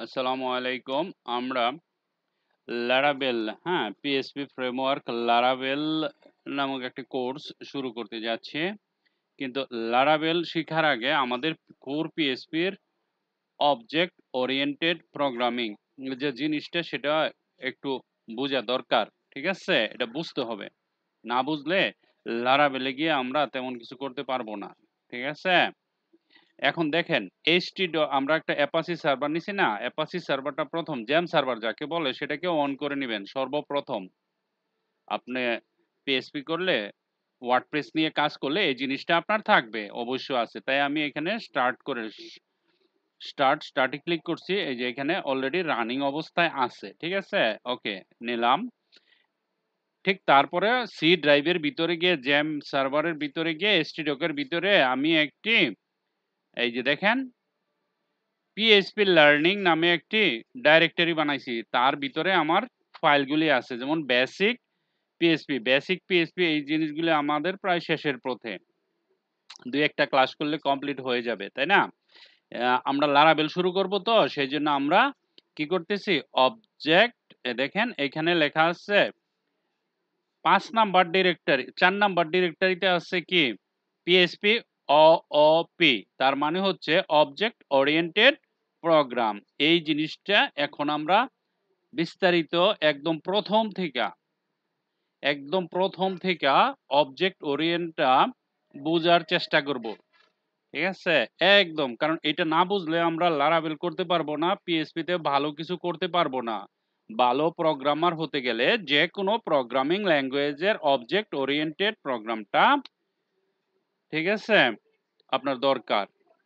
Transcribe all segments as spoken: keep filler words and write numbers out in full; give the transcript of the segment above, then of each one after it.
আসসালামু আলাইকুম। আমরা Laravel, হ্যাঁ, পিএইচপি ফ্রেমওয়ার্ক Laravel নামক একটি কোর্স শুরু করতে যাচ্ছি। কিন্তু Laravel শিখার আগে আমাদের কোর পিএইচপির অবজেক্ট ওরিয়েন্টেড প্রোগ্রামিং যে জিনিসটা সেটা একটু বোঝা দরকার। ঠিক আছে? এটা বুঝতে হবে। না বুঝলে Laravel এ গিয়ে আমরা তেমন কিছু করতে পারবো না। ঠিক আছে? এখন দেখেন এইচটি আমরা একটা অ্যাপাচি সার্ভার নিছি না, অ্যাপাচি সার্ভারটা প্রথম জ্যাম সার্ভার যাকে বলে সেটাকে অন করে নেবেন সর্বপ্রথম। আপনি পিএইচপি করলে ওয়ার্ডপ্রেস নিয়ে কাজ করলে এই জিনিসটা আপনার থাকবে, অবশ্য আছে। তাই আমি এখানে স্টার্ট করে স্টার্ট স্টার্টে ক্লিক করছি। এই যে এখানে অলরেডি রানিং অবস্থায় আছে। ঠিক আছে? ওকে, নিলাম। ঠিক তারপরে সি ড্রাইভের ভিতরে গিয়ে জ্যাম সার্ভারের ভিতরে গিয়ে এসটিডকের ভিতরে আমি একটি এই যে দেখেন পিএইচপি লার্নিং নামে একটি ডাইরেক্টরি বানাইছি। তার ভিতরে আমার ফাইলগুলি আছে, যেমন বেসিক পিএইচপি, বেসিক পিএইচপি এই জিনিসগুলো আমাদের প্রায় শেষের পথে। দুই একটা ক্লাস করলে কমপ্লিট হয়ে যাবে, তাই না? আহ, আমরা লারাবেল শুরু করব, তো সেই জন্য আমরা কি করতেছি, অবজেক্ট দেখেন এখানে লেখা আছে পাঁচ নাম্বার ডিরেক্টরি, চার নাম্বার ডিরেক্টরিতে আছে কি পিএইচপি অ ও পি, তার মানে হচ্ছে অবজেক্ট ওরিয়েন্টেড প্রোগ্রাম। এই জিনিসটা এখন আমরা বিস্তারিত একদম প্রথম থেকে একদম প্রথম থেকে অবজেক্ট ওরিয়েন্টটা বোঝার চেষ্টা করব। ঠিক আছে? একদম, কারণ এটা না বুঝলে আমরা লারাবেল করতে পারবো না, পিএইচপি তে ভালো কিছু করতে পারবো না। ভালো প্রোগ্রামার হতে গেলে যে কোনো প্রোগ্রামিং ল্যাঙ্গুয়েজের অবজেক্ট ওরিয়েন্টেড প্রোগ্রামটা, ঠিক আছে, আপনার দরকার।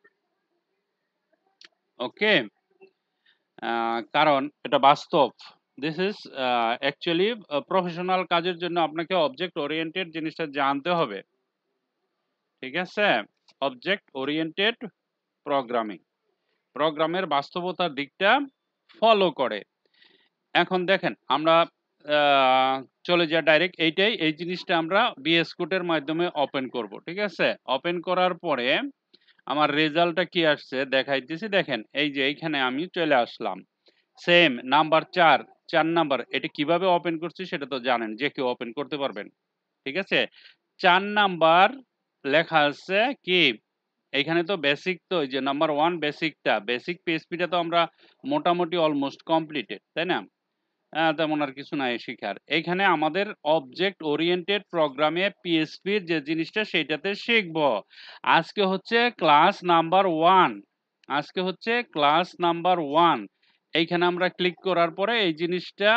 ওকে, কারণ এটা বাস্তব। দিস ইজ অ্যাকচুয়ালি প্রফেশনাল কাজের জন্য আপনাকে অবজেক্ট ওরিয়েন্টেড জিনিসটা জানতে হবে। ঠিক আছে? অবজেক্ট ওরিয়েন্টেড প্রোগ্রামিং প্রোগ্রামের বাস্তবতার দিকটা ফলো করে। এখন দেখেন আমরা আহ, চলে যা ডাইরেক্ট এইটাই, এই জিনিসটা আমরা বিএস কোডের মাধ্যমে ওপেন করব। ঠিক আছে? ওপেন করার পরে আমার রেজাল্টটা কি আসছে দেখাইতেছি। দেখেন এই যে এইখানে আমি চলে আসলাম। সেম নাম্বার চার, চার নাম্বার, এটা কিভাবে ওপেন করছি সেটা তো জানেন, যে কেউ ওপেন করতে পারবেন। ঠিক আছে? চার নাম্বার লেখা আছে কি এখানে, তো বেসিক, তো এই যে নাম্বার ওয়ান বেসিকটা, বেসিক পিএইচপিটা তো আমরা মোটামুটি অলমোস্ট কমপ্লিটেড, তাই না? আহ, তেমন আর কিছু নাই শিখার। এখানে আমাদের অবজেক্ট ওরিয়েন্টেড প্রোগ্রামে পিএইচপির যে জিনিসটা সেটাতে শিখবো। আজকে হচ্ছে ক্লাস নাম্বার ওয়ান, আজকে হচ্ছে ক্লাস নাম্বার ওয়ান। এইখানে আমরা ক্লিক করার পরে এই জিনিসটা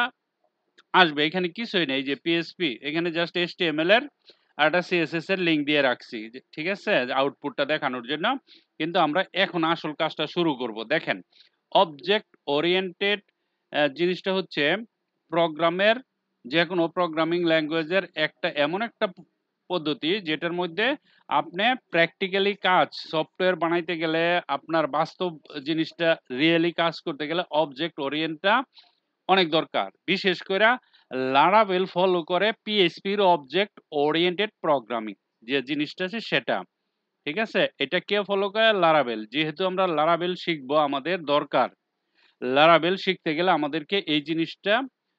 আসবে। এখানে কিছুই নেই, যে পিএইচপি, এখানে জাস্ট এইচটিএমএল এর আর একটা সিএসএস এর লিংক দিয়ে রাখছি, যে- ঠিক আছে, আউটপুটটা দেখানোর জন্য। কিন্তু আমরা এখন আসল কাজটা শুরু করব। দেখেন অবজেক্ট ওরিয়েন্টেড জিনিসটা হচ্ছে প্রোগ্রামের, যে কোনো প্রোগ্রামিং ল্যাঙ্গুয়েজের একটা এমন একটা প- পদ্ধতি যেটার মধ্যে আপনি প্র্যাকটিক্যালি কাজ, সফটওয়্যার বানাইতে গেলে, আপনার বাস্তব জিনিসটা রিয়েলি কাজ করতে গেলে অবজেক্ট ওরিয়েন্টটা অনেক দরকার। বিশেষ করে লারাভেল ফলো করে পিএইচপির অবজেক্ট ওরিয়েন্টেড প্রোগ্রামিং যে জিনিসটা আছে সেটা। ঠিক আছে? এটা কে ফলো করে? লারাভেল। যেহেতু আমরা লারাভেল শিখবো, আমাদের দরকার। লারাভেল শিখতে গেলে আমাদেরকে এই জিনিসটা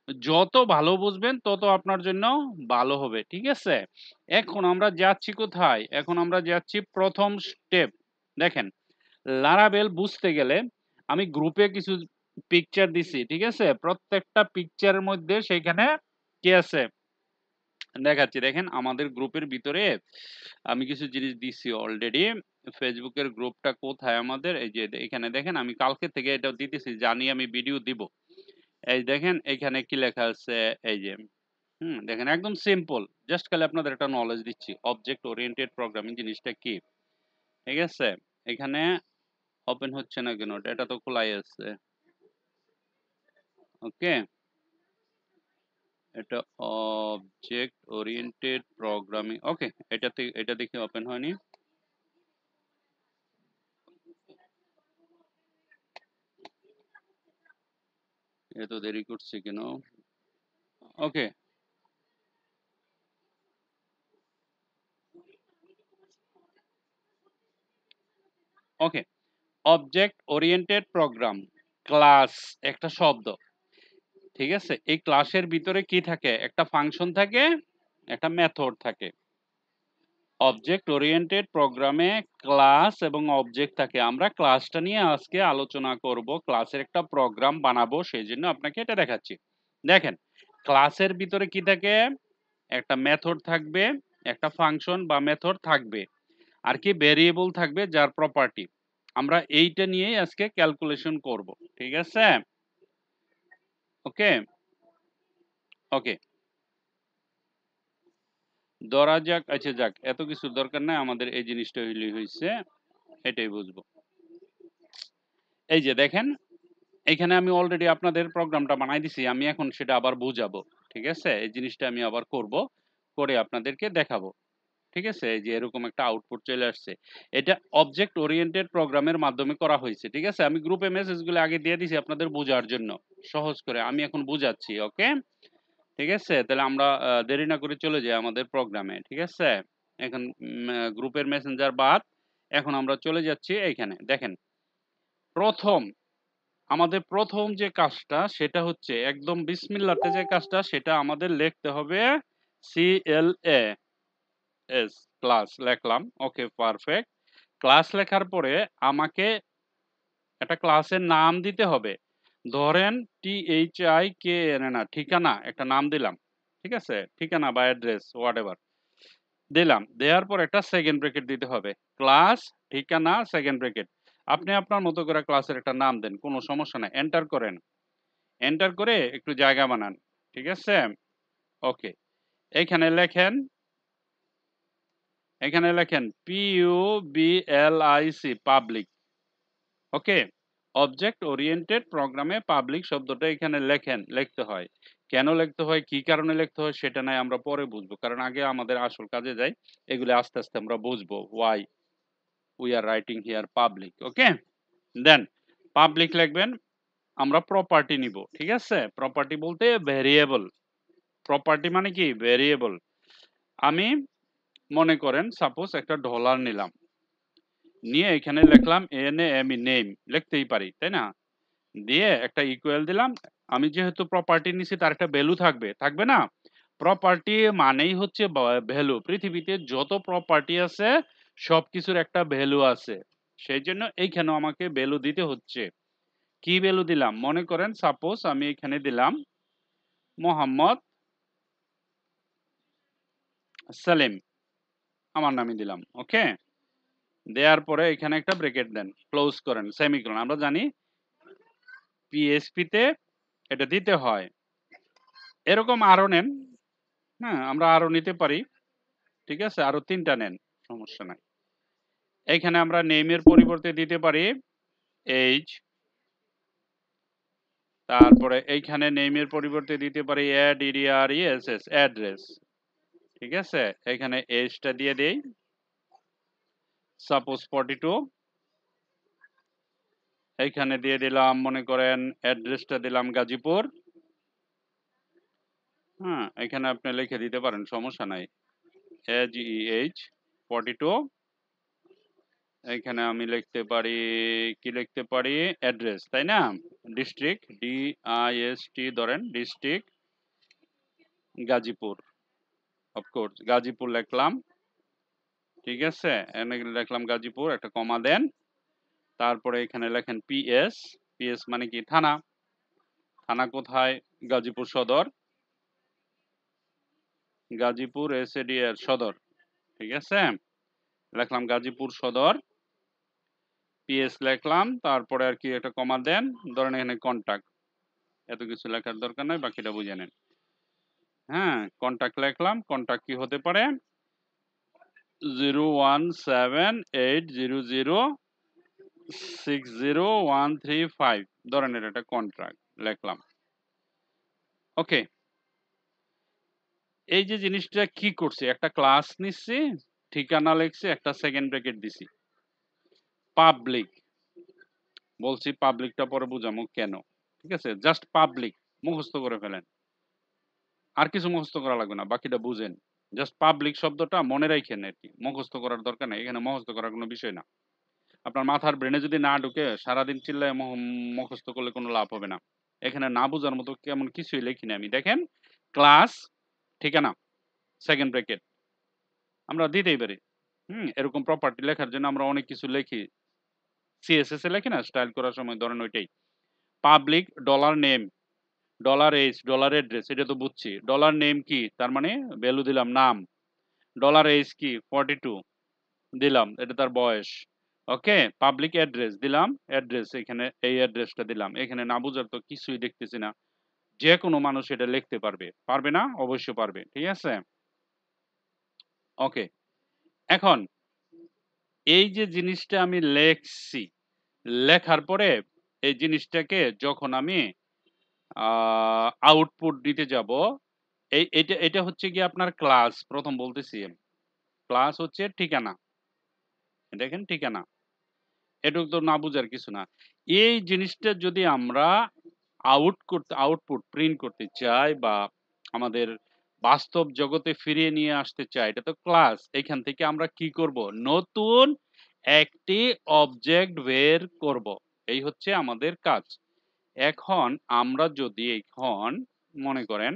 যত ভালো বুঝবেন তত আপনার জন্য ভালো হবে। ঠিক আছে? এখন আমরা যাচ্ছি কোথায়? এখন আমরা যাচ্ছি প্রথম স্টেপ। দেখেন লারাভেল বুঝতে গেলে আমি গ্রুপে কিছু পিকচার দিছি। ঠিক আছে? প্রত্যেকটা পিকচারের মধ্যে সেখানে কি আছে দেখাচ্ছি। দেখেন আমাদের গ্রুপের ভিতরে আমি কিছু জিনিস দিছি অলরেডি। ফেসবুকের গ্রুপটা কোথায় আমাদের? এই যে এখানে দেখেন, আমি কালকে থেকে এটা দিতেছি, জানি আমি ভিডিও দিব। এই দেখেন এখানে কি লেখা আছে, এই যে হুম, দেখেন একদম সিম্পল। জাস্ট খালি আপনাদের একটা নলেজ দিচ্ছি অবজেক্ট ওরিয়েন্টেড প্রোগ্রামিং জিনিসটা কি। ঠিক আছে? এখানে ওপেন হচ্ছে না কেন? এটা তো খোলাই আছে। ওকে, এটা অবজেক্ট ওরিয়েন্টেড প্রোগ্রামিং। ওকে, এটাতে এটা দেখে ওপেন হয়নি। এত দেরি করছে কেন? Okay, okay, object oriented program class একটা শব্দ, ঠিক আছে? এই ক্লাসের ভিতরে কি থাকে? একটা ফাংশন থাকে, একটা মেথড থাকে। অবজেক্ট ওরিয়েন্টেড প্রোগ্রামে ক্লাস এবং অবজেক্ট থাকে। আমরা ক্লাসটা নিয়ে আজকে আলোচনা করব, ক্লাসের একটা প্রোগ্রাম বানাবো, সেই জন্য আপনাকে এটা দেখাচ্ছি। দেখেন, ক্লাসের ভিতরে কি থাকে? একটা মেথড থাকবে, একটা ফাংশন বা মেথড থাকবে, আর কি ভেরিয়েবল থাকবে যার প্রপার্টি। আমরা এইটা নিয়েই আজকে ক্যালকুলেশন করব, ঠিক আছে? ওকে ওকে ধরা যাক, আচ্ছা যাক, এত কিছু দরকার নাই, আমাদের এই জিনিসটা হইলেই হয়েছে, এটাই বুঝবো। এই যে দেখেন, এখানে আমি অলরেডি আপনাদের প্রোগ্রামটা বানাই দিছি, আমি এখন সেটা আবার বুঝাবো, ঠিক আছে? এই জিনিসটা আমি আবার করব, করে আপনাদেরকে দেখাবো, ঠিক আছে? এই যে এরকম একটা আউটপুট চলে আসছে, এটা অবজেক্ট ওরিয়েন্টেড প্রোগ্রামের মাধ্যমে করা হয়েছে, ঠিক আছে? আমি গ্রুপে মেসেজগুলো আগে দিয়ে দিছি আপনাদের বোঝার জন্য, সহজ করে আমি এখন বুঝাচ্ছি, ওকে? ঠিক আছে? তাহলে আমরা আহ, দেরি না করে চলে যাই আমাদের প্রোগ্রামে, ঠিক আছে? এখন গ্রুপের মেসেঞ্জার বাদ, এখন আমরা চলে যাচ্ছি এইখানে। দেখেন, প্রথম আমাদের প্রথম যে কাজটা সেটা হচ্ছে একদম বিসমিল্লাতে যে কাজটা, সেটা আমাদের লিখতে হবে C L A S, class লিখলাম, ওকে পারফেক্ট। ক্লাস লেখার পরে আমাকে একটা ক্লাসের নাম দিতে হবে। ধরেন T H I K N না, ঠিকানা একটা নাম দিলাম, ঠিক আছে? ঠিকানা বা অ্যাড্রেস হোয়াট এভার দিলাম, দেওয়ার পর একটা সেকেন্ড ব্র্যাকেট দিতে হবে। ক্লাস, ঠিকানা, সেকেন্ড ব্র্যাকেট। আপনি আপনার মতো করে ক্লাসের একটা নাম দেন, কোনো সমস্যা নাই, এন্টার করেন। এন্টার করে একটু জায়গা বানান, ঠিক আছে? ওকে, এখানে লেখেন, এখানে লেখেন P U B L I C, public. Okay, object oriented প্রোগ্রামে পাবলিক শব্দটা এখানে লেখেন, লিখতে হয়। কেন লিখতে হয়, কি কারণে লিখতে হয়, সেটা নাই আমরা পরে বুঝবো, কারণ আগে আমাদের আসল কাজে যাই, এগুলো আস্তে আস্তে আমরা বুঝবো। Why we are writing here public, okay? Then public লিখবেন, আমরা প্রপার্টি নিব, ঠিক আছে? প্রপার্টি বলতে ভেরিয়েবল, প্রপার্টি মানে কি ভেরিয়েবল। আমি মনে করেন সাপোজ একটা ডলার নিলাম, নিয়ে এখানে লিখলাম N A M E, name লিখতেই পারি, তাই না? দিয়ে একটা ইকুয়াল দিলাম। আমি যেহেতু প্রপার্টি নিছি, তার একটা ভ্যালু থাকবে, থাকবে না? প্রপার্টি মানেই হচ্ছে ভ্যালু। পৃথিবীতে যত প্রপার্টি আছে সবকিছুর একটা ভ্যালু আছে, সেই জন্য এইখানেও আমাকে ভ্যালু দিতে হচ্ছে। কি ভ্যালু দিলাম? মনে করেন সাপোজ আমি এখানে দিলাম মোহাম্মদ সালেম, আমার নামে দিলাম, ওকে? দেওয়ার পরে এখানে একটা ব্রেকেট দেন, ক্লোজ করেন, সেমিকোলন। আমরা জানি পিএইচপি তে এটা দিতে হয়। এরকম আরো নেন, হ্যাঁ আমরা আরো নিতে পারি, ঠিক আছে? আরো তিনটা নেন, সমস্যা নাই। এখানে আমরা নেমের পরিবর্তে দিতে পারি এইজ, তারপরে এইখানে নেমের পরিবর্তে দিতে পারি অ্যাড ইডিআর ইএসএস, অ্যাড্রেস, ঠিক আছে? এখানে এজটা দিয়ে দেই সাপোজ ফর্টি টু, এইখানে দিয়ে দিলাম মনে করেন অ্যাড্রেসটা দিলাম গাজীপুর, হ্যাঁ এখানে আপনি লিখে দিতে পারেন, সমস্যা নাই, age E H forty two. এখানে আমি লিখতে পারি, কি লিখতে পারি, অ্যাড্রেস, তাই না? District, D I S T ধরেন, ডিস্ট্রিক্ট গাজীপুর, অফকোর্স গাজীপুর লিখলাম, ঠিক আছে? এখানে লিখলাম গাজীপুর, একটা কমা দেন। তারপরে এখানে লেখেন পিএস, পিএস মানে কি থানা, থানা কোথায়? গাজীপুর সদর, গাজীপুর এসএডি এর সদর, ঠিক আছে? লিখলাম গাজীপুর সদর, পিএস লিখলাম, তারপরে আর কি একটা কমা দেন, ধরেন এখানে কন্টাক্ট, এত কিছু লেখার দরকার নাই, বাকিটা বুঝে নেন। হ্যাঁ, কন্টাক্ট লিখলাম, কন্টাক্ট কি হতে পারে? Zero one seven eight zero zero six zero one three five, ধরনের একটা কন্ট্রাক্ট লিখলাম, ওকে? এই যে জিনিসটা কি করছে, একটা ক্লাস নিচ্ছি, ঠিকানা লিখছি, একটা সেকেন্ড ব্র্যাকেট দিছি, পাবলিক বলছি, পাবলিকটা পরে বুঝামো কেন, ঠিক আছে? জাস্ট পাবলিক মুখস্থ করে ফেলেন, আর কিছু মুখস্থ করা লাগবে না, বাকিটা বুঝেন। জাস্ট পাবলিক শব্দটা মনে রাখেন, আর কি মুখস্থ করার দরকার নেই, এখানে মুখস্থ করার কোনো বিষয় না। আপনার মাথার ব্রেনে যদি না ঢুকে সারাদিন চিল্লায় মহ- মুখস্থ করলে কোনো লাভ হবে না। এখানে না বোঝার মতো কেমন কিছুই লিখি না আমি। দেখেন ক্লাস ঠিকানা সেকেন্ড ব্র্যাকেট আমরা দিতেই পারি। হুম এরকম প্রপার্টি লেখার জন্য আমরা অনেক কিছু লিখি, সিএসএস এ লেখি না স্টাইল করার সময়, ধরেন ওইটাই। Public dollar name, dollar H, dollar address, এটা তো বুঝছি। ডলার নেম কি, তার মানে ভ্যালু দিলাম নাম। ডলার এইচ কি, ফর্টি টু দিলাম, এটা তার বয়স। ওকে, পাবলিক অ্যাড্রেস দিলাম, অ্যাড্রেস এখানে এই অ্যাড্রেসটা দিলাম। এখানে না বুঝার তো কিছুই দেখতেছি না, যে কোনো মানুষ এটা লিখতে পারবে, পারবে না? অবশ্যই পারবে, ঠিক আছে। ওকে, এখন এই যে জিনিসটা আমি লেখছি, লেখার পরে এই জিনিসটাকে যখন আমি আউটপুট দিতে যাব, এই এটা এটা হচ্ছে কি আপনার ক্লাস। প্রথম বলতেছি ক্লাস হচ্ছে ঠিকানা, দেখেন ঠিকানা, এটুকু তো না বুঝার কিছু না। এই জিনিসটা যদি আমরা আউট করতে আউটপুট প্রিন্ট করতে চাই বা আমাদের বাস্তব জগতে ফিরিয়ে নিয়ে আসতে চাই, এটা তো ক্লাস। এখান থেকে আমরা কি করব, নতুন একটি অবজেক্ট বের করব, এই হচ্ছে আমাদের কাজ। এখন আমরা যদি এখন মনে করেন,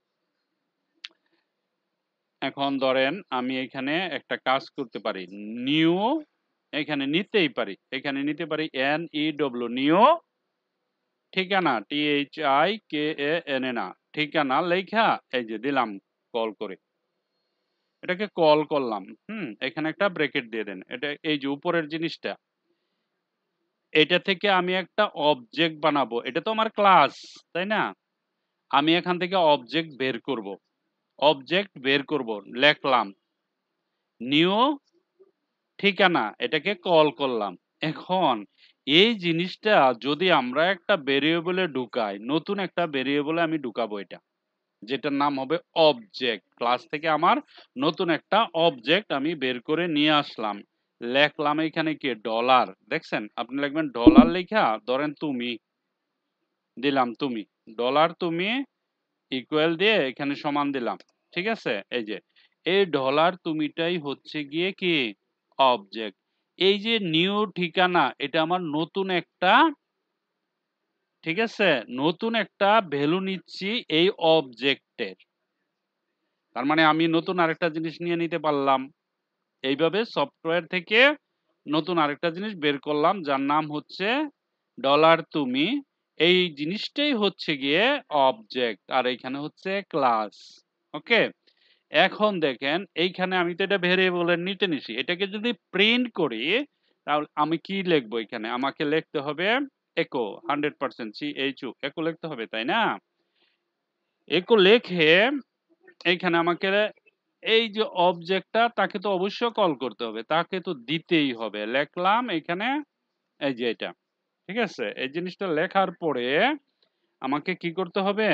এখন ধরেন আমি এখানে একটা কাজ করতে পারি, নিউ, এখানে নিতেই পারি, এখানে নিতে পারি এন ই ডব্লিউ, নিউ ঠিকানা, T H I K A N A না, ঠিকানা লেখা এই যে দিলাম কল করে, এটাকে কল করলাম। হুম এখানে একটা ব্রেকেট দিয়ে দেন, এটা এই যে উপরের জিনিসটা, এটা থেকে আমি একটা অবজেক্ট বানাবো, এটা তো আমার ক্লাস, তাই না? আমি এখান থেকে অবজেক্ট বের করব, অবজেক্ট বের করব, লেখলাম নিউ ঠিকানা, এটাকে কল করলাম। এখন এই জিনিসটা যদি আমরা একটা ভেরিয়েবলে ঢুকাই, নতুন একটা ভেরিয়েবলে আমি ঢুকাবো এটা, যেটার নাম হবে অবজেক্ট। ক্লাস থেকে আমার নতুন একটা অবজেক্ট আমি বের করে নিয়ে আসলাম, লেখলাম এখানে কি ডলার, দেখছেন? আপনি লিখবেন ডলার লেখা, ধরেন তুমি দিলাম, তুমি ডলার তুমি ইকুয়াল দিয়ে এখানে সমান দিলাম, ঠিক আছে। এই যে এই ডলার তুমিটাই হচ্ছে গিয়ে কি অবজেক্ট। এই যে নিউ ঠিকানা, এটা আমার নতুন একটা, ঠিক আছে, নতুন একটা ভ্যালু নিচ্ছি এই অবজেক্টের, তার মানে আমি নতুন আরেকটা জিনিস নিয়ে নিতে পারলাম। এইভাবে সফটওয়্যার থেকে নতুন আরেকটা জিনিস বের করলাম, যার নাম হচ্ছে ডলার তুমি। এই জিনিসটাই হচ্ছে গিয়ে অবজেক্ট, আর এইখানে হচ্ছে ক্লাস। ওকে, এখন দেখেন এইখানে আমি তো এটা ভেরিয়েবলের নিচে নিছি, এটাকে যদি প্রিন্ট করি তাহলে আমি কি লিখবো, এখানে আমাকে লিখতে হবে echo, hundred percent C H O, echo লিখতে হবে, তাই না? একো লিখে এইখানে আমাকে এই যে অবজেক্টটা, তাকে তো অবশ্যই কল করতে হবে, তাকে তো দিতেই হবে, লেখলাম এখানে এই যে এটা, ঠিক আছে। এই জিনিসটা লেখার পরে আমাকে কি করতে হবে,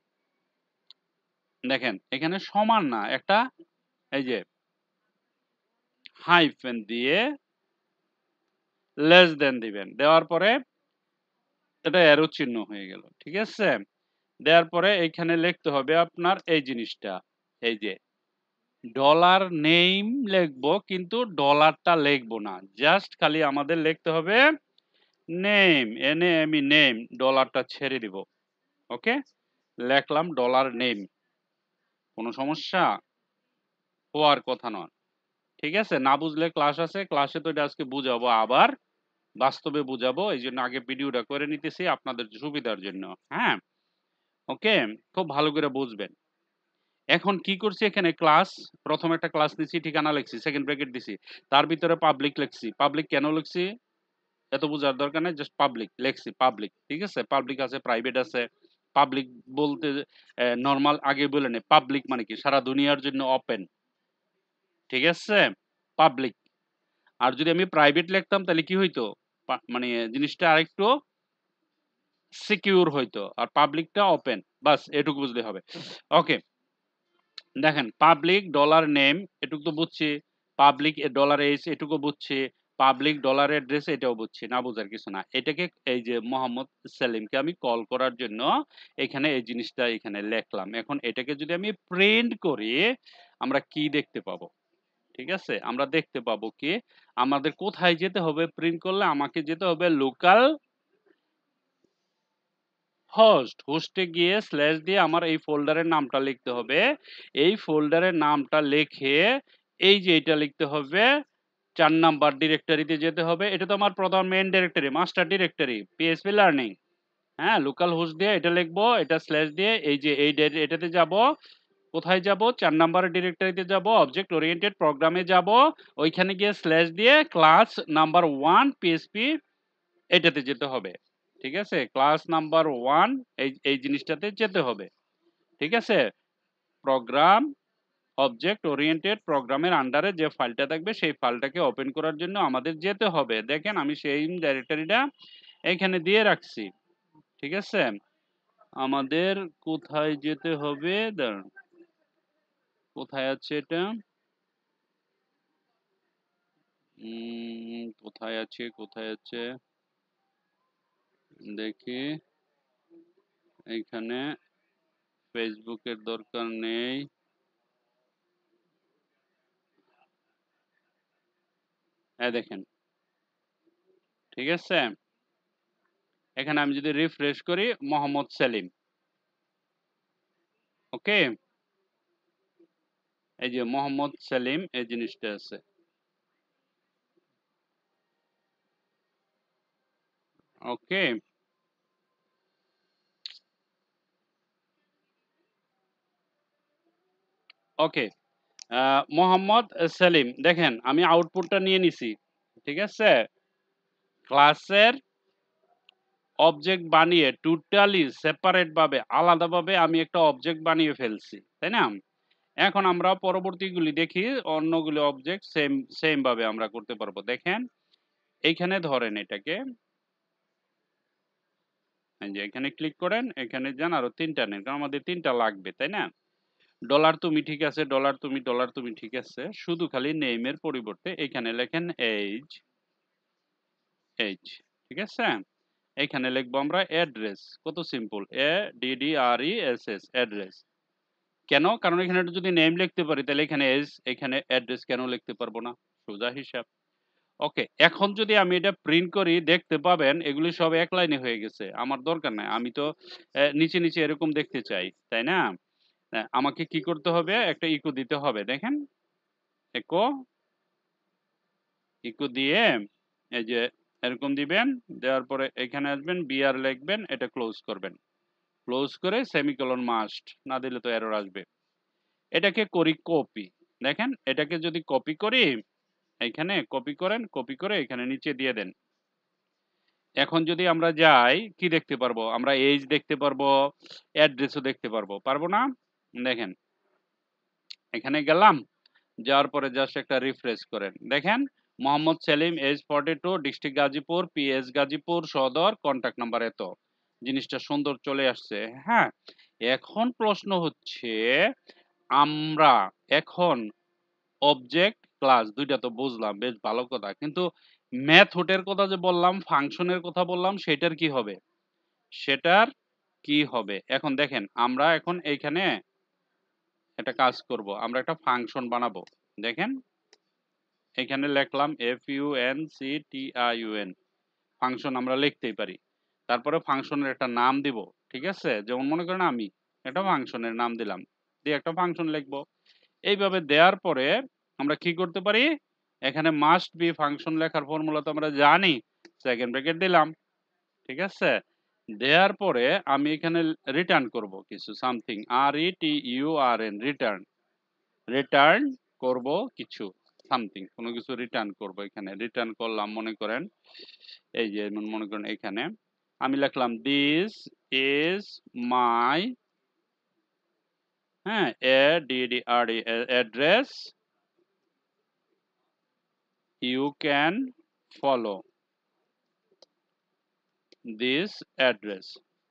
দেখেন এখানে সমান না, একটা এই যে হাইফেন দিয়ে লেস দেন দিবেন, দেওয়ার পরে এটা অ্যারো চিহ্ন হয়ে গেল, ঠিক আছে। দেওয়ার পরে এইখানে লিখতে হবে আপনার এই জিনিসটা, এই যে ডলার নেম লিখবো, কিন্তু ডলারটা লিখবো না, জাস্ট খালি আমাদের লিখতে হবে name, N A M E, name, ডলারটা ছেড়ে দিব। ওকে, লেখলাম ডলার নেম, কোনো সমস্যা হওয়ার কথা নয়, ঠিক আছে। না বুঝলে ক্লাস আছে, ক্লাসে তো এটা আজকে বুঝাবো, আবার বাস্তবে বুঝাবো, এই জন্য আগে ভিডিওটা করে নিতেছি আপনাদের সুবিধার জন্য। হ্যাঁ, ওকে, খুব ভালো করে বুঝবেন। এখন কি করছি, এখানে ক্লাস, প্রথম একটা ক্লাস নিছি, ঠিকানা লিখছি, সেকেন্ড ব্র্যাকেট দিছি, তার ভিতরে পাবলিক লিখছি। পাবলিক কেন লিখছি এত বোঝার দরকার নেই, জাস্ট পাবলিক লিখছি, পাবলিক, ঠিক আছে। পাবলিক আছে, প্রাইভেট আছে। পাবলিক বলতে নর্মাল আগে বলে নেই, পাবলিক মানে কি সারা দুনিয়ার জন্য ওপেন, ঠিক আছে, পাবলিক। আর যদি আমি প্রাইভেট লিখতাম তাহলে কি হইতো, পা- মানে জিনিসটা আরেকটু সিকিউর হইতো, আর পাবলিকটা ওপেন, বাস এটুকু বুঝলে হবে। ওকে, দেখেন পাবলিক ডলার নেম এটুকু তো বুঝছি, পাবলিক ডলার এইচ এটুকু বুঝছি, পাবলিক ডলার অ্যাড্রেস এটাও বুঝছি, না বোঝার কিছু না। এটাকে এই যে মোহাম্মদ সেলিমকে আমি কল করার জন্য এখানে এই জিনিসটা এখানে লিখলাম। এখন এটাকে যদি আমি প্রিন্ট করি আমরা কি দেখতে পাবো, ঠিক আছে, আমরা দেখতে পাবো কি আমাদের কোথায় যেতে হবে প্রিন্ট করলে আমাকে যেতে হবে লোকাল হোস্ট হোস্টে গিয়ে স্ল্যাশ দিয়ে আমার এই ফোল্ডারের নামটা লিখতে হবে এই ফোল্ডারের নামটা লিখে এই যে এটা লিখতে হবে চার নাম্বার ডিরেক্টরিতে যেতে হবে এটা তো আমার প্রধান main directory master directory PHP learning হ্যাঁ লোকাল হোস্ট দিয়ে এটা লিখবো এটা স্ল্যাশ দিয়ে এই যে এই ডে- এটাতে যাব কোথায় যাব চার নাম্বার ডিরেক্টরিতে যাব অবজেক্ট ওরিয়েন্টেড প্রোগ্রামে যাব ওইখানে গিয়ে স্ল্যাশ দিয়ে ক্লাস নাম্বার ওয়ান পিএইচপি এটাতে যেতে হবে ঠিক আছে ক্লাস নাম্বার ওয়ান এই এই জিনিসটাতে যেতে হবে ঠিক আছে প্রোগ্রাম অবজেক্ট ওরিয়েন্টেড প্রোগ্রামের আন্ডারে যে ফাইলটা থাকবে সেই ফাইলটাকে ওপেন করার জন্য আমাদের যেতে হবে দেখেন আমি সেই ডাইরেক্টরিটা এখানে দিয়ে রাখছি ঠিক আছে আমাদের কোথায় যেতে হবে দাঁড়ান কোথায় আছে এটা উম, কোথায় আছে কোথায় আছে দেখি এখানে ফেসবুকের দরকার নেই এই দেখেন ঠিক আছে এখানে আমি যদি রিফ্রেশ করি মোহাম্মদ সেলিম ওকে এই যে মোহাম্মদ সেলিম এই জিনিসটা আছে ওকে ওকে মোহাম্মদ সেলিম দেখেন আমি আউটপুটটা নিয়ে নিছি ঠিক আছে ক্লাসের অবজেক্ট বানিয়ে টোটালি সেপারেট ভাবে আলাদাভাবে আমি একটা অবজেক্ট বানিয়ে ফেলছি তাই না এখন আমরা পরবর্তীগুলি দেখি অন্যগুলি অবজেক্ট সেম সেম ভাবে আমরা করতে পারবো দেখেন এইখানে ধরেন এটাকে এই যে এখানে ক্লিক করেন এখানে যান আরো তিনটা নেন কারণ আমাদের তিনটা লাগবে তাই না ডলার তুমি ঠিক আছে ডলার তুমি ডলার তুমি ঠিক আছে শুধু খালি নেমের পরিবর্তে এখানে লেখেন এইজ এইজ ঠিক আছে এখানে লিখবো আমরা অ্যাড্রেস কত simple A D D R E S S address কেন কারণ এখানে যদি নেম লিখতে পারি তাহলে এখানে এজ এখানে অ্যাড্রেস কেন লিখতে পারবো না সোজা হিসাব ওকে এখন যদি আমি এটা প্রিন্ট করি দেখতে পাবেন এগুলি সব এক লাইনে হয়ে গেছে আমার দরকার নাই আমি তো আহ, নিচে নিচে এরকম দেখতে চাই তাই না আহ, আমাকে কি করতে হবে একটা ইকো দিতে হবে দেখেন ইকো ইকো দিয়ে এই যে এরকম দিবেন দেওয়ার পরে এখানে আসবেন বিআর লিখবেন এটা ক্লোজ করবেন ক্লোজ করে সেমিকোলন মাস্ট না দিলে তো এরর আসবে এটাকে করি কপি দেখেন এটাকে যদি কপি করি এখানে কপি করেন কপি করে এখানে নিচে দিয়ে দেন এখন যদি আমরা যাই কি দেখতে পারবো আমরা এজ দেখতে পারবো অ্যাড্রেসও দেখতে পারবো পারবো না দেখেন এখানে গেলাম যাওয়ার পরে জাস্ট একটা রিফ্রেশ করেন দেখেন Mohammad Selim age forty two district Gazipur PS Gazipur Sadar contact number এত জিনিসটা সুন্দর চলে আসছে হ্যাঁ এখন প্রশ্ন হচ্ছে আমরা এখন অবজেক্ট ক্লাস দুইটা তো বুঝলাম বেশ ভালো কথা কিন্তু মেথডের কথা যে বললাম ফাংশনের কথা বললাম সেটার কি হবে সেটার কি হবে এখন দেখেন আমরা এখন এইখানে একটা কাজ করব আমরা একটা ফাংশন বানাবো দেখেন এখানে লিখলাম F U N C T I U N function আমরা লিখতেই পারি তারপরে ফাংশনের একটা নাম দিব ঠিক আছে যেমন মনে করেন আমি একটা ফাংশনের নাম দিলাম দিয়ে একটা ফাংশন লিখবো এইভাবে দেওয়ার পরে আমরা কি করতে পারি এখানে মাস্ট বি ফাংশন লেখার ফর্মুলা তো আমরা জানি সেকেন্ড ব্র্যাকেট দিলাম ঠিক আছে দেওয়ার পরে আমি এখানে রিটার্ন করব কিছু something R E T U R N return return করব কিছু সামথিং কোনো কিছু রিটার্ন করব এখানে রিটার্ন করলাম মনে করেন এই যে মনে করেন এখানে আমি লিখলাম দিস ইজ মাই হ্যাঁ A D D R D address you can follow this address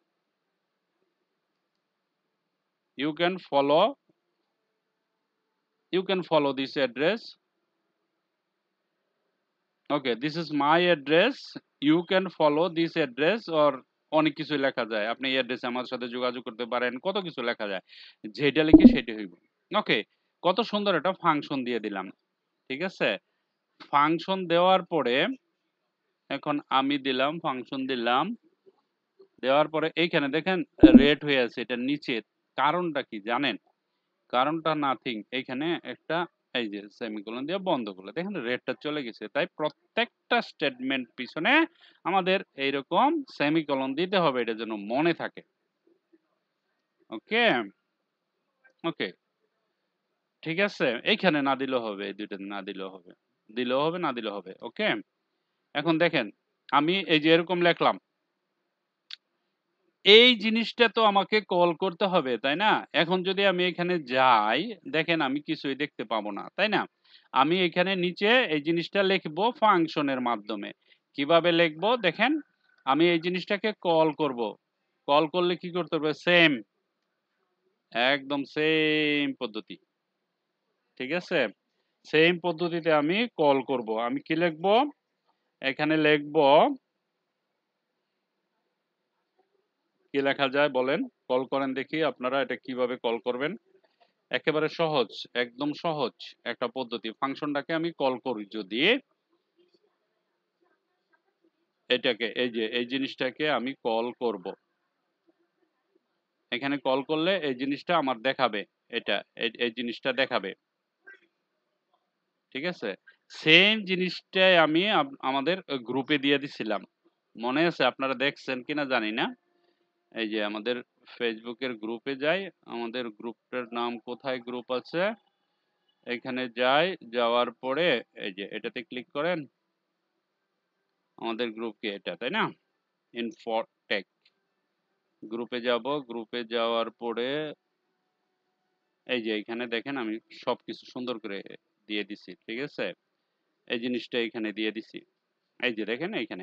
you can follow you can follow this address okay this is my address you can follow this address or অনেক কিছু লেখা যায় আপনি এই অ্যাড্রেসে আমার সাথে যোগাযোগ করতে পারেন কত কিছু লেখা যায় যেটা লিখে সেটা হইব ওকে কত সুন্দর একটা ফাংশন দিয়ে দিলাম ঠিক আছে? ফাংশন দেওয়ার পরে এখন আমি দিলাম, ফাংশন দিলাম। দেওয়ার পরে এইখানে দেখেন রেড হয়ে আছে, এটা নিচে। কারণটা কি জানেন? কারণটা নাথিং, এইখানে একটা এই যে সেমিকোলন দিয়ে বন্ধ করলে দেখেন রেডটা চলে গেছে। তাই প্রত্যেকটা স্টেটমেন্ট পিছনে আমাদের এইরকম সেমিকোলন দিতে হবে, এটা যেন মনে থাকে। ওকে ওকে ঠিক আছে, এইখানে না দিলেও হবে, এই দুইটা না দিলেও হবে, দিলেও হবে না দিলেও হবে। ওকে, এখন দেখেন আমি এই যে এরকম লিখলাম, এই জিনিসটা তো আমাকে কল করতে হবে, তাই না? এখন যদি আমি এখানে যাই, দেখেন আমি কিছুই দেখতে পাবো না, তাই না? আমি এখানে নিচে এই জিনিসটা লিখবো ফাংশনের মাধ্যমে। কিভাবে লিখবো দেখেন, আমি এই জিনিসটাকে কল করব। কল করলে কি করতে হবে? সেম, একদম সেম পদ্ধতি। ঠিক আছে, সেম পদ্ধতিতে আমি কল করব। আমি কি লিখবো? এখানে লিখবো, কি লেখা যায় বলেন? কল করেন দেখি আপনারা এটা কিভাবে কল করবেন। একেবারে সহজ, একদম সহজ একটা পদ্ধতি। ফাংশনটাকে আমি কল করি যদি, এটাকে এই যে এই জিনিসটাকে আমি কল করব। এখানে কল করলে এই জিনিসটা আমার দেখাবে, এটা এই এই জিনিসটা দেখাবে। ঠিক আছে, সেম জিনিসটাই আমি আপ- আমাদের গ্রুপে দিয়ে দিছিলাম, মনে আছে? আপনারা দেখছেন কিনা জানি না। এই যে আমাদের ফেসবুকের গ্রুপে যাই, আমাদের গ্রুপটার নাম কোথায় গ্রুপ আছে, এখানে যাই, যাওয়ার পরে এই যে এটাতে ক্লিক করেন। আমাদের গ্রুপ কি এটা, তাই না? ইনফোটেক গ্রুপে যাব, গ্রুপে যাওয়ার পরে এই যে এখানে দেখেন আমি সবকিছু সুন্দর করে দিয়ে দিছি। ঠিক আছে, এই জিনিসটা এখানে দিয়ে দিছি, এই যে দেখেন এইখানে।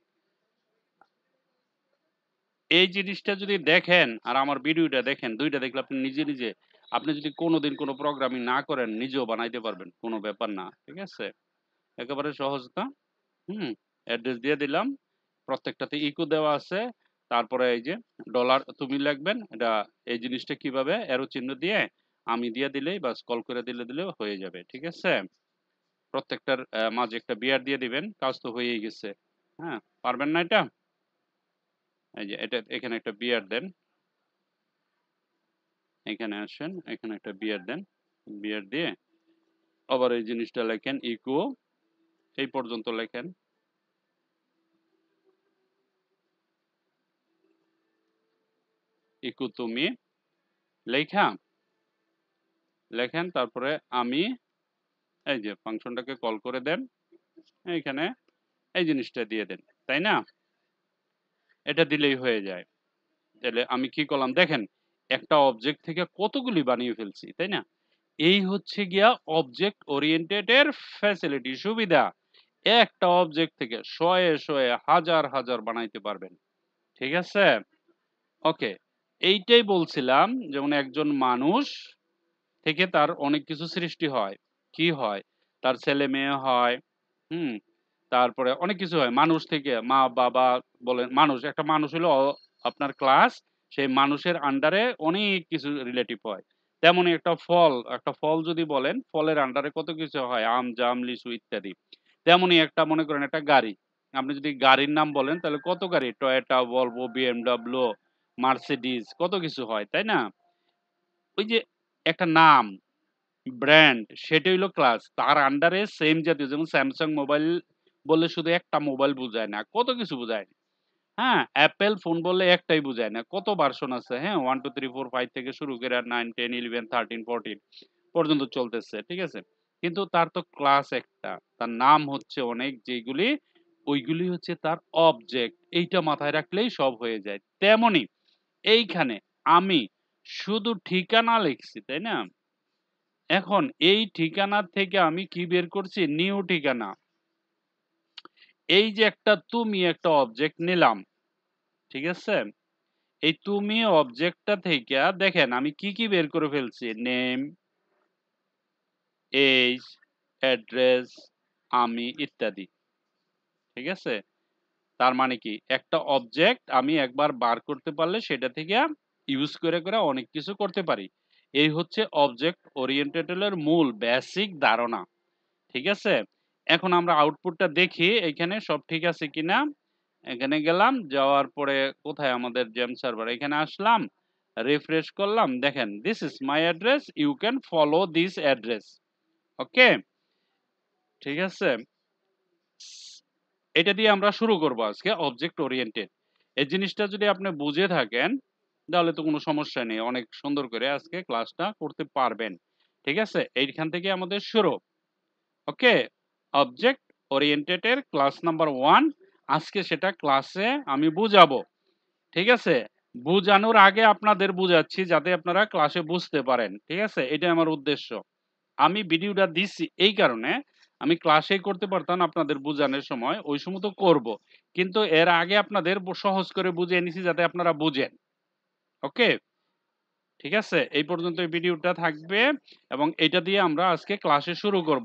এই জিনিসটা যদি দেখেন আর আমার ভিডিওটা দেখেন, দুইটা দেখলে আপনি নিজে নিজে, আপনি যদি কোনোদিন কোনো প্রোগ্রামিং না করেন নিজেও বানাইতে পারবেন, কোনো ব্যাপার না। ঠিক আছে, একেবারে সহজ না? হুম, অ্যাড্রেস দিয়ে দিলাম, প্রত্যেকটাতে ইকো দেওয়া আছে। তারপরে এই যে ডলার তুমি লিখবেন, এটা এই জিনিসটা কিভাবে এরো চিহ্ন দিয়ে আমি দিয়ে দিলেই বাস, কল করে দিলে দিলেও হয়ে যাবে। ঠিক আছে, প্রত্যেকটার আহ, মাঝে একটা বিয়ার দিয়ে দিবেন, কাজ তো হয়েই গেছে। হ্যাঁ, পারবেন না এটা? এই যে এটা এখানে একটা বিয়ার দেন, এখানে আসেন, এখানে একটা বিয়ার দেন, বিয়ার দিয়ে আবার এই জিনিসটা লেখেন ইকো, এই পর্যন্ত লেখেন। ইকো তুমি লেখা লেখেন, তারপরে আমি এই যে ফাংশনটাকে কল করে দেন, এইখানে এই জিনিসটা দিয়ে দেন, তাই না? এটা দিলেই হয়ে যায়। তাহলে আমি কি করলাম দেখেন, একটা অবজেক্ট থেকে কতগুলি বানিয়ে ফেলছি, তাই না? এই হচ্ছে গিয়া অবজেক্ট ওরিয়েন্টেড এর ফ্যাসিলিটি, সুবিধা। একটা অবজেক্ট থেকে শয়ে শয়ে হাজার হাজার বানাইতে পারবেন। ঠিক আছে, ওকে, এইটাই বলছিলাম। যেমন একজন মানুষ থেকে তার অনেক কিছু সৃষ্টি হয়। কি হয়? তার ছেলে মেয়ে হয়, হুম, তারপরে অনেক কিছু হয়। মানুষ থেকে মা বাবা বলেন, মানুষ একটা মানুষ হলো অ- আপনার ক্লাস, সেই মানুষের আন্ডারে অনেক কিছু রিলেটিভ হয়। তেমনই একটা ফল, একটা ফল যদি বলেন, ফলের আন্ডারে কত কিছু হয়, আম জাম লিচু ইত্যাদি। তেমনি একটা মনে করেন একটা গাড়ি, আপনি যদি গাড়ির নাম বলেন তাহলে কত গাড়ি, টয়োটা, ভলভো, বিএমডব্লিউ, মার্সিডিজ, কত কিছু হয়, তাই না? ওই যে একটা নাম, ব্র্যান্ড, সেটা হইলো ক্লাস। তার আন্ডারে সেম জাতীয়, যেমন স্যামসাং মোবাইল বললে শুধু একটা মোবাইল বুঝায় না, কত কিছু বুঝায়। হ্যাঁ, অ্যাপেল ফোন বললে একটাই বুঝায় না, কত ভার্সন আছে। হ্যাঁ, one two three four five থেকে শুরু করে আর nine ten eleven thirteen fourteen পর্যন্ত চলতেছে। ঠিক আছে, কিন্তু তার তো ক্লাস একটা, তার নাম হচ্ছে অনেক, যেগুলি ওইগুলি হচ্ছে তার অবজেক্ট। এইটা মাথায় রাখলেই সব হয়ে যায়। তেমনি এইখানে আমি শুধু ঠিকানা লিখছি, তাই না? এখন এই ঠিকানা থেকে আমি কি বের করছি? নিউ ঠিকানা। এই যে একটা তুমি একটা অবজেক্ট নিলাম, ঠিক আছে, এই তুমি অবজেক্টটা থেকে দেখেন আমি কি কি বের করে ফেলছি, নেম, এজ, অ্যাড্রেস, আমি ইত্যাদি। ঠিক আছে, তার মানে কি একটা অবজেক্ট আমি একবার বার করতে পারলে সেটা থেকে ইউজ করে করে অনেক কিছু করতে পারি। এই হচ্ছে অবজেক্ট ওরিয়েন্টেড এর মূল বেসিক ধারণা। ঠিক আছে? এখন আমরা আউটপুটটা দেখি এখানে সব ঠিক আছে কিনা। এখানে গেলাম, যাওয়ার পরে কোথায় আমাদের জেম সার্ভার, এখানে আসলাম, রিফ্রেশ করলাম, দেখেন this is my address, you can follow this address. Okay, ঠিক আছে, এটা দিয়ে আমরা শুরু করব আজকে অবজেক্ট ওরিয়েন্টেড। এই জিনিসটা যদি আপনি বুঝে থাকেন তাহলে তো কোনো সমস্যা নেই, অনেক সুন্দর করে আজকে ক্লাসটা করতে পারবেন। ঠিক আছে, এইখান থেকে আমাদের শুরু। ওকে, অবজেক্ট ওরিয়েন্টেড এর ক্লাস নাম্বার ওয়ান, আজকে সেটা ক্লাসে আমি বুঝাবো। ঠিক আছে, বুঝানোর আগে আপনাদের বুঝাচ্ছি যাতে আপনারা ক্লাসে বুঝতে পারেন। ঠিক আছে, এটা আমার উদ্দেশ্য। আমি ভিডিওটা দিচ্ছি এই কারণে, আমি ক্লাসেই করতে পারতাম আপনাদের বুঝানোর সময়, ওই সময় তো করব, কিন্তু এর আগে আপনাদের সহজ করে বুঝিয়ে নিছি যাতে আপনারা বুঝেন। ওকে, ঠিক আছে, এই পর্যন্ত এই ভিডিওটা থাকবে এবং এটা দিয়ে আমরা আজকে ক্লাসে শুরু করব।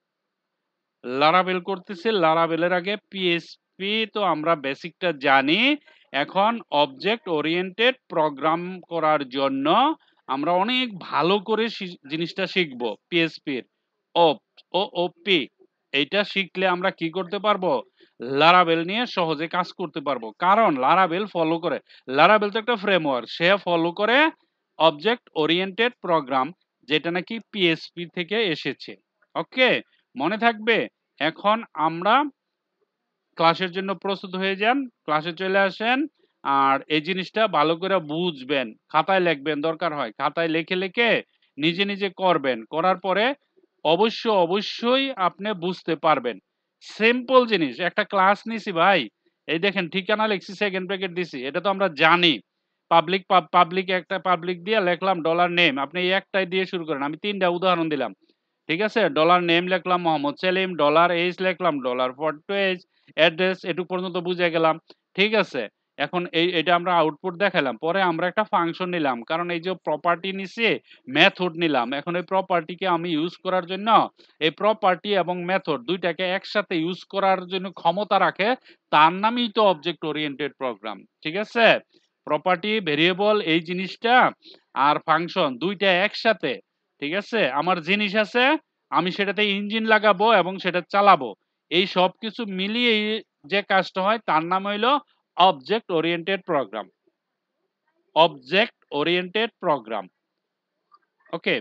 লারাবেল করতেছি, লারাবেলের আগে পিএইচপি তো আমরা বেসিকটা জানি। এখন অবজেক্ট ওরিয়েন্টেড প্রোগ্রাম করার জন্য আমরা অনেক ভালো করে জিনিসটা শিখব। পিএইচপির ওপ ও ওপি, এইটা শিখলে আমরা কি করতে পারবো, লারাবেল নিয়ে সহজে কাজ করতে পারবো। কারণ লারাবেল ফলো করে, লারাবেল তো একটা ফ্রেমওয়ার্ক, সে ফলো করে অবজেক্ট ওরিয়েন্টেড প্রোগ্রাম, যেটা নাকি পিএইচপি থেকে এসেছে। ওকে, মনে থাকবে। এখন আমরা ক্লাসের জন্য প্রস্তুত হয়ে যান, ক্লাসে চলে আসেন, আর এই জিনিসটা ভালো করে বুঝবেন, খাতায় লিখবেন, দরকার হয় খাতায় লিখে লিখে নিজে নিজে করবেন, করার পরে অবশ্য অবশ্যই আপনি বুঝতে পারবেন। সিম্পল জিনিস, একটা ক্লাস নিছি ভাই, এই দেখেন ঠিকানা লিখছি, সেকেন্ড ব্র্যাকেট দিছি, এটা তো আমরা জানি। পাবলিক পাবলিক একটা পাবলিক দিয়ে লিখলাম ডলার নেম, আপনি এই একটাই দিয়ে শুরু করেন, আমি তিনটা উদাহরণ দিলাম। ঠিক আছে, ডলার নেম লিখলাম মোহাম্মদ সেলিম, ডলার এইচ লিখলাম, ডলার ফটো এইচ, অ্যাড্রেস, এটুকু পর্যন্ত বুঝে গেলাম। ঠিক আছে, এখন এই এটা আমরা আউটপুট দেখালাম, পরে আমরা একটা ফাংশন নিলাম, কারণ এই যে প্রপার্টি নিচে মেথড নিলাম, এখন এই প্রপার্টিকে আমি ইউজ করার জন্য, এই প্রপার্টি এবং মেথড দুইটাকে একসাথে ইউজ করার জন্য ক্ষমতা রাখে, তার নামই তো অবজেক্ট ওরিয়েন্টেড প্রোগ্রাম। ঠিক আছে, প্রপার্টি ভেরিয়েবল এই জিনিসটা আর ফাংশন দুইটা একসাথে, ঠিক আছে, আমার জিনিস আছে, আমি সেটাতে ইঞ্জিন লাগাবো এবং সেটা চালাবো, এই সব কিছু মিলিয়ে যে কাজটা হয় তার নাম হইলো object oriented program. Object oriented program. Okay,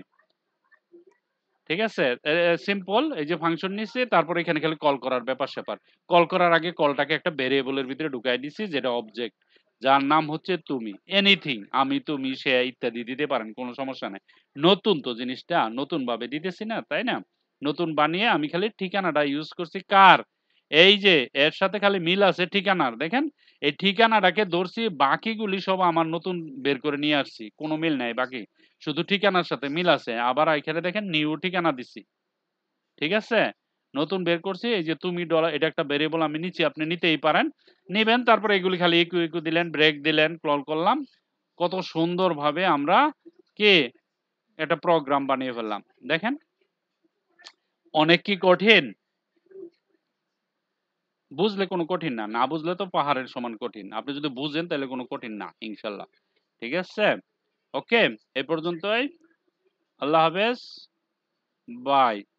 ঠিক আছে, সিম্পল, এই যে ফাংশন নিচ্ছে, তারপর এখানে খালি কল করার ব্যাপার স্যাপার, কল করার আগে কলটাকে একটা ভেরিয়েবলের ভিতরে ঢুকাই দিছি, যেটা অবজেক্ট, যার নাম হচ্ছে তুমি, এনিথিং, আমি তুমি সে ইত্যাদি দিতে পারেন, কোনো সমস্যা নেই। নতুন তো জিনিসটা নতুন ভাবে দিতেছি না, তাই না, নতুন বানিয়ে আমি খালি ঠিকানাটা ইউজ করছি, কার, এই যে এর সাথে খালি মিল আছে ঠিকানার, দেখেন এই ঠিকানাটাকে ধরছি, বাকিগুলি সব আমার নতুন বের করে নিয়ে আসছি, কোনো মিল নাই, বাকি শুধু ঠিকানার সাথে মিল আছে। আবার এখানে দেখেন নিউ ঠিকানা দিছি, ঠিক আছে, নতুন বের করছি, এই যে তুমি ডলার, এটা একটা ভেরিয়েবল আমি নিচ্ছি, আপনি নিতেই পারেন, নিবেন, তারপরে এগুলি খালি ইকু ইকু দিলেন, ব্রেক দিলেন, কল করলাম, কত সুন্দর ভাবে আমরা কে একটা প্রোগ্রাম বানিয়ে ফেললাম। দেখেন অনেক কি কঠিন, বুঝলে কোনো কঠিন না, না বুঝলে তো পাহাড়ের সমান কঠিন, আপনি যদি বুঝেন তাহলে কোনো কঠিন না ইনশাল্লাহ। ঠিক আছে, ওকে, এই পর্যন্তই, আল্লাহ হাফেজ, বাই।